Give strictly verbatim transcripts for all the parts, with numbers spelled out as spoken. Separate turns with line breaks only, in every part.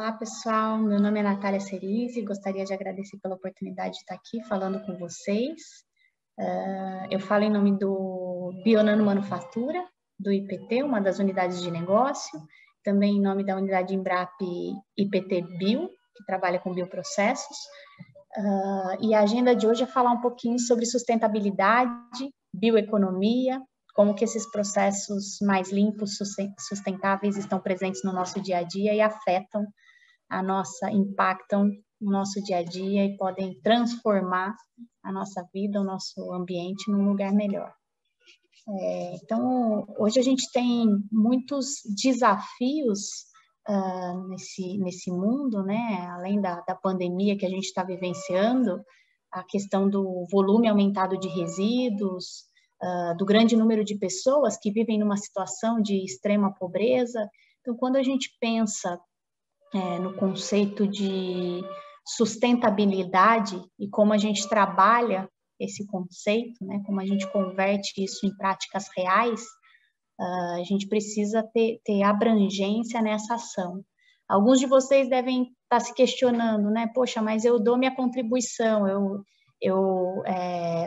Olá, pessoal. Meu nome é Natália Cerise. Gostaria de agradecer pela oportunidade de estar aqui falando com vocês. Uh, eu falo em nome do Bionano Manufatura, do I P T, uma das unidades de negócio. Também em nome da unidade Embrap I P T Bio, que trabalha com bioprocessos. Uh, e a agenda de hoje é falar um pouquinho sobre sustentabilidade, bioeconomia, como que esses processos mais limpos, sustentáveis estão presentes no nosso dia a dia e afetam a nossa, impactam o nosso dia a dia e podem transformar a nossa vida, o nosso ambiente num lugar melhor. É, então, hoje a gente tem muitos desafios uh, nesse, nesse mundo, né? Além da, da pandemia que a gente está vivenciando, a questão do volume aumentado de resíduos, Uh, do grande número de pessoas que vivem numa situação de extrema pobreza. Então, quando a gente pensa é, no conceito de sustentabilidade e como a gente trabalha esse conceito, né, como a gente converte isso em práticas reais, uh, a gente precisa ter, ter abrangência nessa ação. Alguns de vocês devem estar se questionando, né? Poxa, mas eu dou minha contribuição, eu... eu é,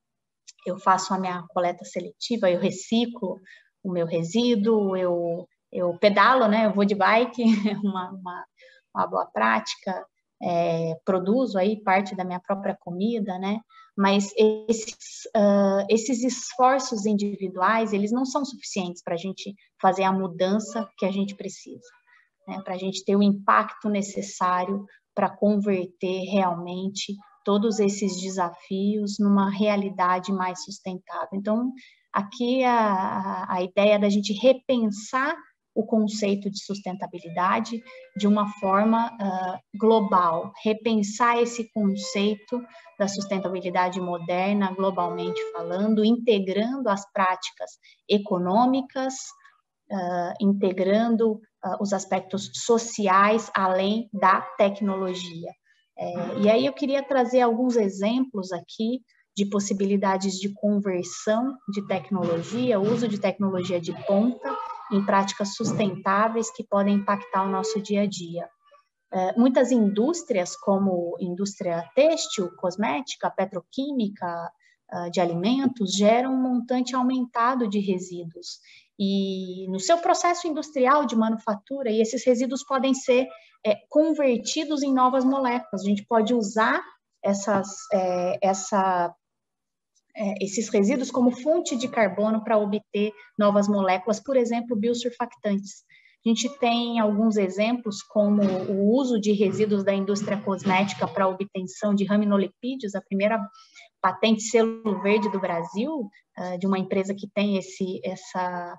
eu faço a minha coleta seletiva, eu reciclo o meu resíduo, eu, eu pedalo, né? Eu vou de bike, uma, uma, uma boa prática, é, produzo aí parte da minha própria comida, né? Mas esses, uh, esses esforços individuais, eles não são suficientes para a gente fazer a mudança que a gente precisa, né? Para a gente ter o impacto necessário para converter realmente todos esses desafios numa realidade mais sustentável. Então, aqui a, a ideia da gente repensar o conceito de sustentabilidade de uma forma uh, global, repensar esse conceito da sustentabilidade moderna, globalmente falando, integrando as práticas econômicas, uh, integrando uh, os aspectos sociais, além da tecnologia. É, e aí eu queria trazer alguns exemplos aqui de possibilidades de conversão de tecnologia, uso de tecnologia de ponta em práticas sustentáveis que podem impactar o nosso dia a dia. É, muitas indústrias, como indústria têxtil, cosmética, petroquímica, uh, de alimentos, geram um montante aumentado de resíduos. E no seu processo industrial de manufatura, e esses resíduos podem ser é, convertidos em novas moléculas. A gente pode usar essas, é, essa, é, esses resíduos como fonte de carbono para obter novas moléculas, por exemplo, biosurfactantes. A gente tem alguns exemplos, como o uso de resíduos da indústria cosmética para a obtenção de raminolipídios, a primeira patente selo verde do Brasil, uh, de uma empresa que tem esse, essa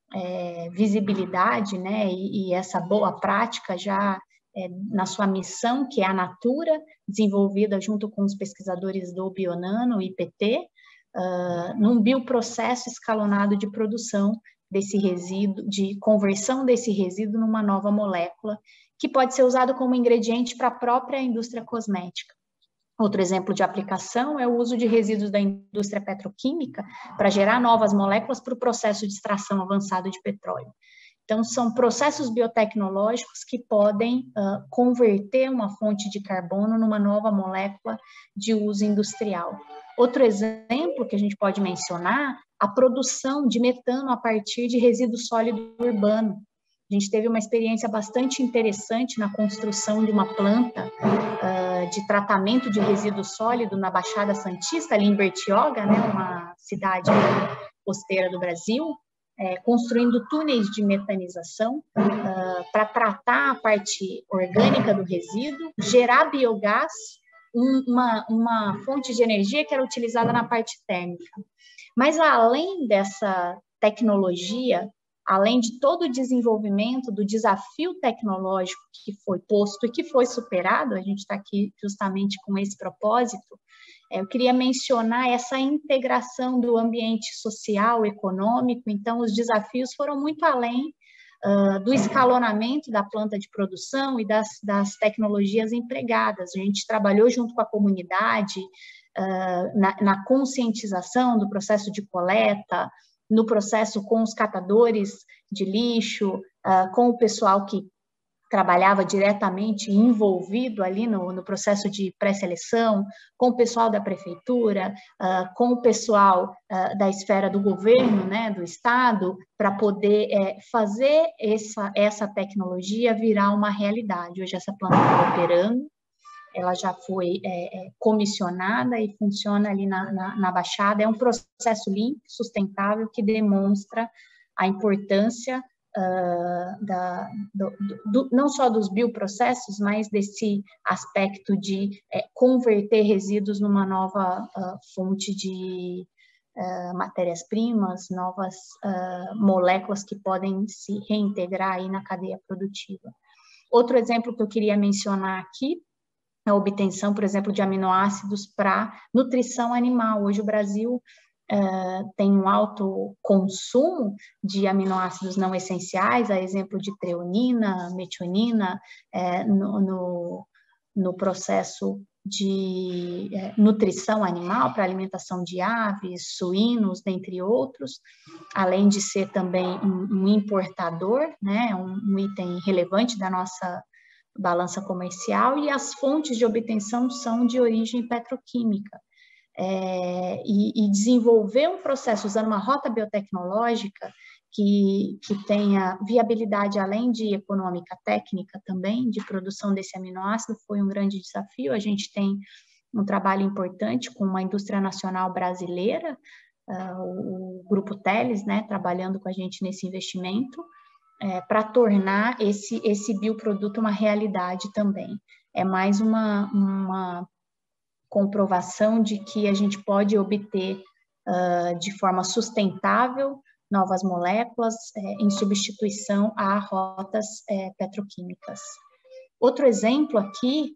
é, visibilidade, né, e, e essa boa prática já é, na sua missão, que é a Natura, desenvolvida junto com os pesquisadores do Bionano, I P T, uh, num bioprocesso escalonado de produção desse resíduo, de conversão desse resíduo numa nova molécula, que pode ser usado como ingrediente para a própria indústria cosmética. Outro exemplo de aplicação é o uso de resíduos da indústria petroquímica para gerar novas moléculas para o processo de extração avançado de petróleo. Então, são processos biotecnológicos que podem uh, converter uma fonte de carbono numa nova molécula de uso industrial. Outro exemplo que a gente pode mencionar, a produção de metano a partir de resíduo sólido urbano. A gente teve uma experiência bastante interessante na construção de uma planta uh, de tratamento de resíduo sólido na Baixada Santista, ali em Bertioga, né, uma cidade costeira do Brasil, é, construindo túneis de metanização uh, para tratar a parte orgânica do resíduo, gerar biogás, um, uma, uma fonte de energia que era utilizada na parte térmica. Mas além dessa tecnologia, além de todo o desenvolvimento do desafio tecnológico que foi posto e que foi superado, a gente está aqui justamente com esse propósito, eu queria mencionar essa integração do ambiente social, econômico. Então, os desafios foram muito além uh, do escalonamento da planta de produção e das, das tecnologias empregadas. A gente trabalhou junto com a comunidade, uh, na, na conscientização do processo de coleta, no processo com os catadores de lixo, uh, com o pessoal que trabalhava diretamente envolvido ali no, no processo de pré-seleção, com o pessoal da prefeitura, uh, com o pessoal uh, da esfera do governo, né, do estado, para poder é, fazer essa, essa tecnologia virar uma realidade. Hoje essa planta está operando, ela já foi é, comissionada e funciona ali na, na, na Baixada. É um processo limpo, sustentável, que demonstra a importância Uh, da, do, do, não só dos bioprocessos, mas desse aspecto de é, converter resíduos numa nova uh, fonte de uh, matérias-primas, novas uh, moléculas que podem se reintegrar aí na cadeia produtiva. Outro exemplo que eu queria mencionar aqui é a obtenção, por exemplo, de aminoácidos para nutrição animal. Hoje o Brasil Uh, tem um alto consumo de aminoácidos não essenciais, a exemplo de treonina, metionina, é, no, no, no processo de é, nutrição animal para alimentação de aves, suínos, dentre outros, além de ser também um, um importador, né, um, um item relevante da nossa balança comercial, e as fontes de obtenção são de origem petroquímica. É, e, e desenvolver um processo usando uma rota biotecnológica que, que tenha viabilidade além de econômica, técnica também, de produção desse aminoácido, foi um grande desafio. A gente tem um trabalho importante com uma indústria nacional brasileira, uh, o, o Grupo Teles, né, trabalhando com a gente nesse investimento, é, para tornar esse, esse bioproduto uma realidade também. É mais uma... uma comprovação de que a gente pode obter uh, de forma sustentável novas moléculas é, em substituição a rotas é, petroquímicas. Outro exemplo aqui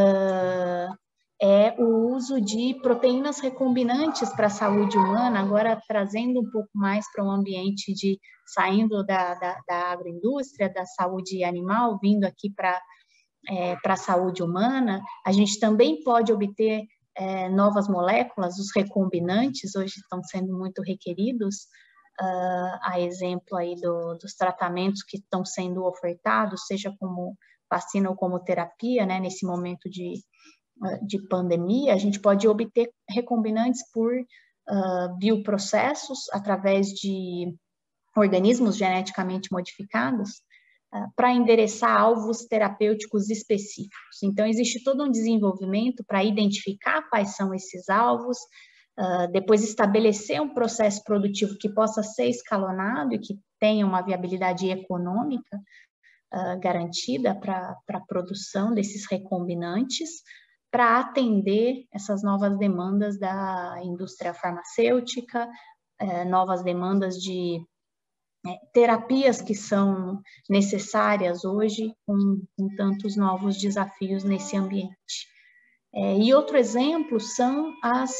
uh, é o uso de proteínas recombinantes para a saúde humana, agora trazendo um pouco mais para um ambiente de, saindo da, da, da agroindústria, da saúde animal, vindo aqui para É, para a saúde humana. A gente também pode obter é, novas moléculas, os recombinantes hoje estão sendo muito requeridos, uh, a exemplo aí do, dos tratamentos que estão sendo ofertados, seja como vacina ou como terapia, né, nesse momento de, de pandemia, a gente pode obter recombinantes por uh, bioprocessos, através de organismos geneticamente modificados, para endereçar alvos terapêuticos específicos. Então, existe todo um desenvolvimento para identificar quais são esses alvos, uh, depois estabelecer um processo produtivo que possa ser escalonado e que tenha uma viabilidade econômica uh, garantida para a produção desses recombinantes, para atender essas novas demandas da indústria farmacêutica, uh, novas demandas de terapias que são necessárias hoje, com, com tantos novos desafios nesse ambiente. É, e outro exemplo são as,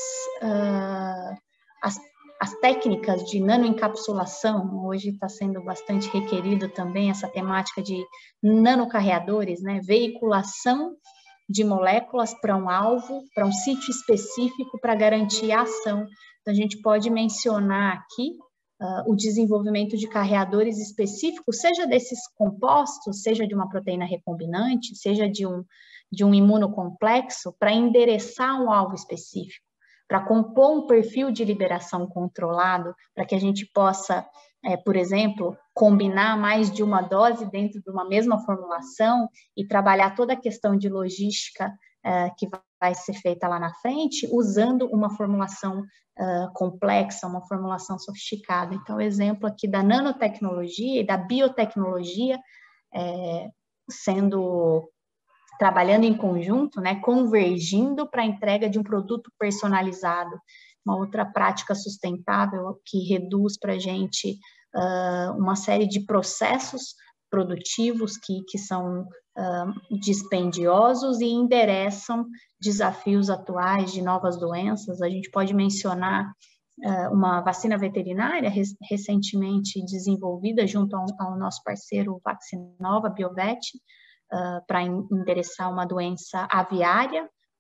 uh, as, as técnicas de nanoencapsulação. Hoje está sendo bastante requerido também essa temática de nanocarreadores, né? Veiculação de moléculas para um alvo, para um sítio específico para garantir a ação. Então, a gente pode mencionar aqui Uh, o desenvolvimento de carreadores específicos, seja desses compostos, seja de uma proteína recombinante, seja de um, de um imunocomplexo, para endereçar um alvo específico, para compor um perfil de liberação controlado, para que a gente possa, é, por exemplo, combinar mais de uma dose dentro de uma mesma formulação e trabalhar toda a questão de logística é, que vai ser feita lá na frente, usando uma formulação Uh, complexa, uma formulação sofisticada. Então, o exemplo aqui da nanotecnologia e da biotecnologia é, sendo, trabalhando em conjunto, né, convergindo para a entrega de um produto personalizado, uma outra prática sustentável que reduz para a gente uh, uma série de processos produtivos que, que são uh, dispendiosos e endereçam desafios atuais de novas doenças. A gente pode mencionar uh, uma vacina veterinária rec recentemente desenvolvida junto ao, ao nosso parceiro Vaccinova, Biovet, uh, para endereçar uma doença aviária,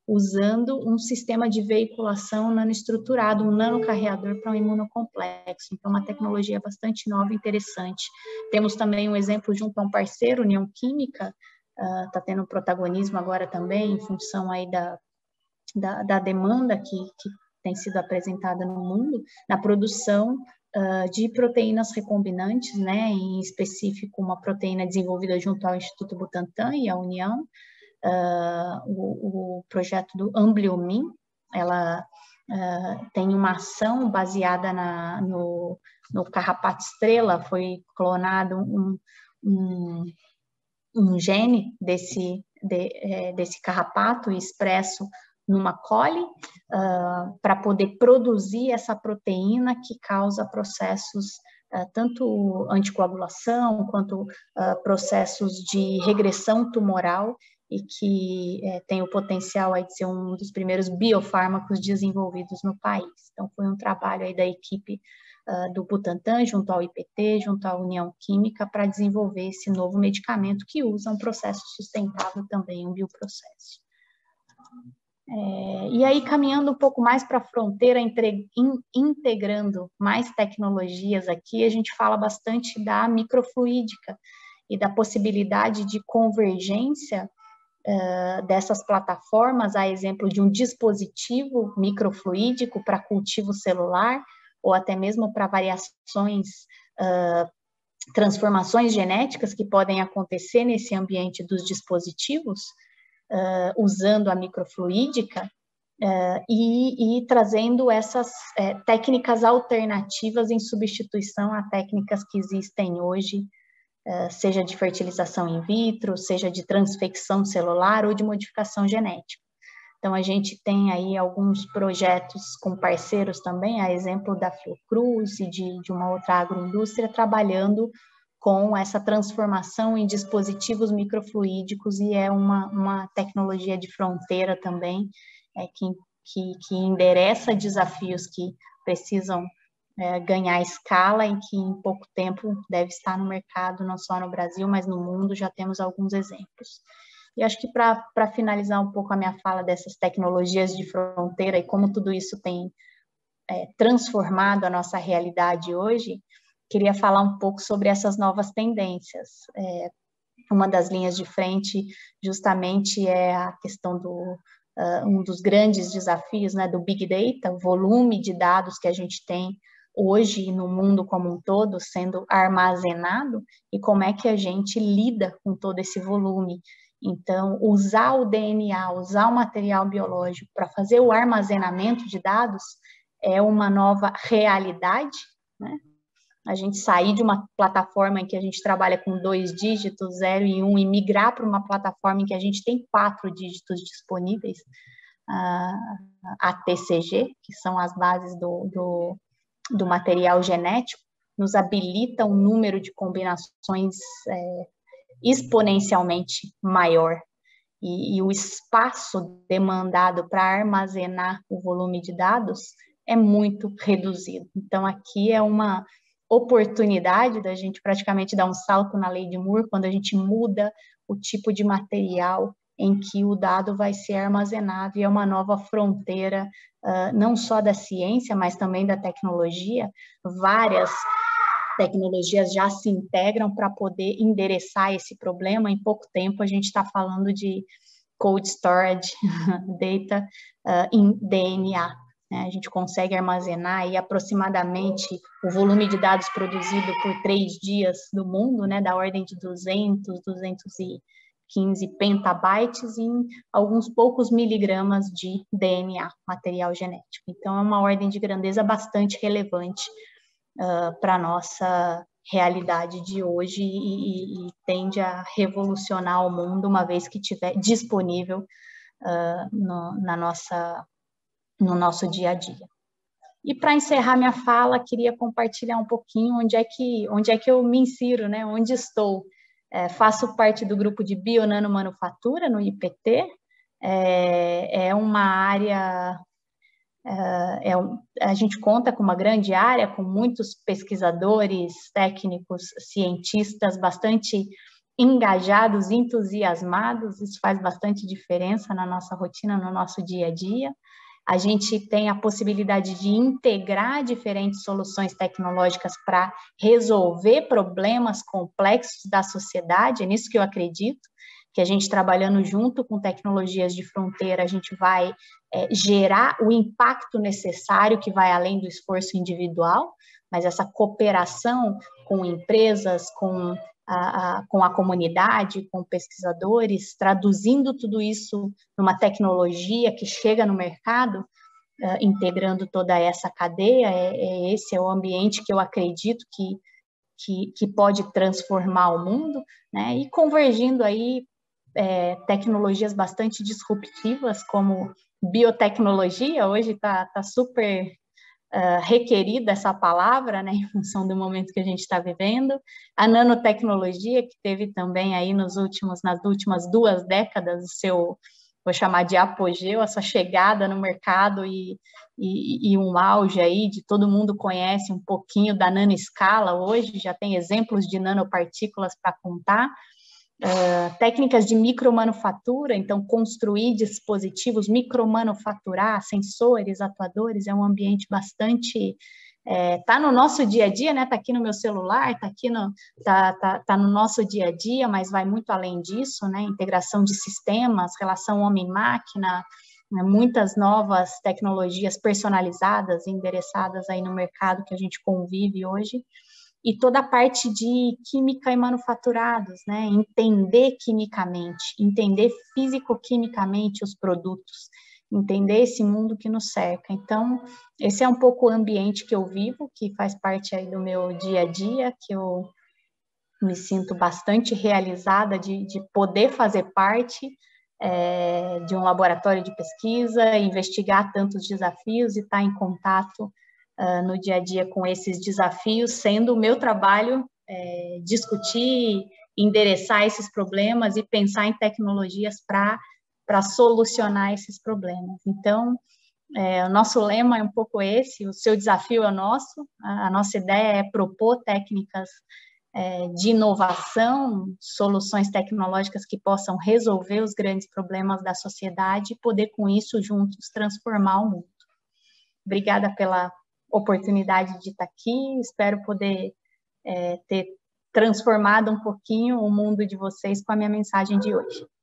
usando um sistema de veiculação nanoestruturado, um nanocarreador para um imunocomplexo. Então, uma tecnologia bastante nova e interessante. Temos também um exemplo junto a um parceiro, União Química, está uh, tendo protagonismo agora também, em função aí da, da, da demanda que, que tem sido apresentada no mundo, na produção uh, de proteínas recombinantes, né, em específico uma proteína desenvolvida junto ao Instituto Butantan e à União, uh, o, o projeto do Ambliomin. Ela uh, tem uma ação baseada na, no, no carrapato estrela, foi clonado um, um, um gene desse, de, é, desse carrapato expresso numa coli, uh, para poder produzir essa proteína que causa processos, uh, tanto anticoagulação, quanto uh, processos de regressão tumoral, e que uh, tem o potencial aí de ser um dos primeiros biofármacos desenvolvidos no país. Então, foi um trabalho aí da equipe uh, do Butantan, junto ao I P T, junto à União Química, para desenvolver esse novo medicamento que usa um processo sustentável também, um bioprocesso. É, e aí, caminhando um pouco mais para a fronteira, entre, in, integrando mais tecnologias aqui, a gente fala bastante da microfluídica e da possibilidade de convergência uh, dessas plataformas, a exemplo de um dispositivo microfluídico para cultivo celular, ou até mesmo para variações, uh, transformações genéticas que podem acontecer nesse ambiente dos dispositivos, Uh, usando a microfluídica uh, e, e trazendo essas uh, técnicas alternativas em substituição a técnicas que existem hoje, uh, seja de fertilização in vitro, seja de transfecção celular ou de modificação genética. Então, a gente tem aí alguns projetos com parceiros também, a exemplo da Fiocruz e de, de uma outra agroindústria, trabalhando com essa transformação em dispositivos microfluídicos, e é uma, uma tecnologia de fronteira também, é, que, que, que endereça desafios que precisam é, ganhar escala e que em pouco tempo deve estar no mercado, não só no Brasil, mas no mundo. Já temos alguns exemplos. E acho que para finalizar um pouco a minha fala dessas tecnologias de fronteira e como tudo isso tem é, transformado a nossa realidade hoje, queria falar um pouco sobre essas novas tendências. É, uma das linhas de frente justamente é a questão do, uh, um dos grandes desafios, né, do Big Data, o volume de dados que a gente tem hoje no mundo como um todo sendo armazenado, e como é que a gente lida com todo esse volume. Então, usar o D N A, usar o material biológico para fazer o armazenamento de dados é uma nova realidade, né? A gente sair de uma plataforma em que a gente trabalha com dois dígitos, zero e um, e migrar para uma plataforma em que a gente tem quatro dígitos disponíveis, a T C G, que são as bases do, do, do material genético, nos habilita um número de combinações é, exponencialmente maior. E, e o espaço demandado para armazenar o volume de dados é muito reduzido. Então, aqui é uma oportunidade da gente praticamente dar um salto na lei de Moore, quando a gente muda o tipo de material em que o dado vai ser armazenado, e é uma nova fronteira, uh, não só da ciência, mas também da tecnologia. Várias tecnologias já se integram para poder endereçar esse problema. Em pouco tempo, a gente está falando de cold storage, data uh, em D N A. A gente consegue armazenar aí aproximadamente o volume de dados produzido por três dias no mundo, né, da ordem de duzentos, duzentos e quinze petabytes em alguns poucos miligramas de D N A, material genético. Então, é uma ordem de grandeza bastante relevante uh, para a nossa realidade de hoje, e, e, e tende a revolucionar o mundo uma vez que estiver disponível uh, no, na nossa no nosso dia a dia. E para encerrar minha fala, queria compartilhar um pouquinho onde é que, onde é que eu me insiro, né? Onde estou. É, faço parte do grupo de Bionanomanufatura no I P T, é, é uma área, é, é, a gente conta com uma grande área, com muitos pesquisadores, técnicos, cientistas, bastante engajados, entusiasmados, isso faz bastante diferença na nossa rotina, no nosso dia a dia. A gente tem a possibilidade de integrar diferentes soluções tecnológicas para resolver problemas complexos da sociedade, é nisso que eu acredito, que a gente trabalhando junto com tecnologias de fronteira, a gente vai é, gerar o impacto necessário que vai além do esforço individual, mas essa cooperação com empresas, com a, a, com a comunidade, com pesquisadores, traduzindo tudo isso numa tecnologia que chega no mercado, uh, integrando toda essa cadeia, é, é esse é o ambiente que eu acredito que, que, que pode transformar o mundo, né? E convergindo aí é, tecnologias bastante disruptivas, como biotecnologia, hoje está tá super uh, requerida essa palavra, né, em função do momento que a gente está vivendo, a nanotecnologia, que teve também aí nos últimos, nas últimas duas décadas o seu, vou chamar de apogeu, a sua chegada no mercado e, e, e um auge aí de todo mundo conhece um pouquinho da nanoescala hoje, já tem exemplos de nanopartículas para contar. Uh, técnicas de micromanufatura, então construir dispositivos, micromanufaturar, sensores, atuadores, é um ambiente bastante, é, tá no nosso dia a dia, né, tá aqui no meu celular, tá aqui no, tá, tá, tá no nosso dia a dia, mas vai muito além disso, né, integração de sistemas, relação homem-máquina, né, muitas novas tecnologias personalizadas, endereçadas aí no mercado que a gente convive hoje, e toda a parte de química e manufaturados, né? Entender quimicamente, entender físico-quimicamente os produtos, entender esse mundo que nos cerca. Então, esse é um pouco o ambiente que eu vivo, que faz parte aí do meu dia a dia, que eu me sinto bastante realizada de, de poder fazer parte é, de um laboratório de pesquisa, investigar tantos desafios e estar em contato Uh, no dia a dia com esses desafios, sendo o meu trabalho é, discutir, endereçar esses problemas e pensar em tecnologias para solucionar esses problemas. Então, é, o nosso lema é um pouco esse, o seu desafio é o nosso, a, a nossa ideia é propor técnicas é, de inovação, soluções tecnológicas que possam resolver os grandes problemas da sociedade e poder, com isso, juntos, transformar o mundo. Obrigada pela oportunidade de estar aqui, espero poder é, ter transformado um pouquinho o mundo de vocês com a minha mensagem de hoje.